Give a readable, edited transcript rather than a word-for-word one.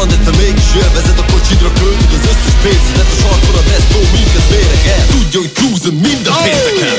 kaland, te mégis élvezed, a kocsidra költöd az összes pénzedet. A sarkon a desztó minket méreg el. Tudja, hogy cruise-on minden pénteken.